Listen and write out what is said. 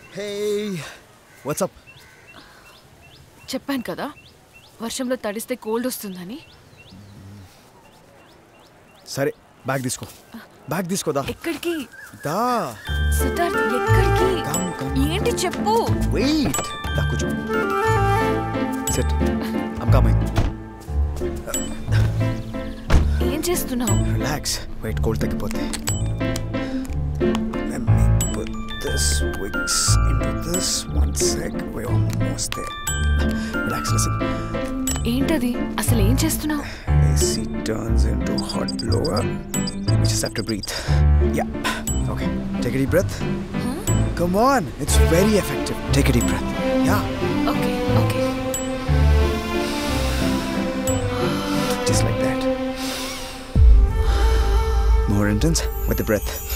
Hey, what's up? చెప్పాను కదా వర్షంలో తడిస్తే కోల్డ్ వస్తుందని. సరే బ్యాగ్ తీసుకోదా. ఎక్కడికి? దా. సిద్ధార్థ్ ఎక్కడికి? ఏంటి చెప్పు. వెయిట్. దా కూర్చో. సిట్. I'm coming. ఏం చేస్తున్నావు? రిలాక్స్. వెయిట్ కోల్డ్ తగ్గిపోతే. Let me put this wicks into this. One sec. We're almost there. Relax, listen. ఏంటది? అసలు ఏం చేస్తున్నావు? AC turns into hot blower. We just have to breathe. Yeah. Okay. Take a deep breath. Huh? Come on. It's very effective. Take a deep breath. Yeah. Okay. Just like that. More intense with the breath.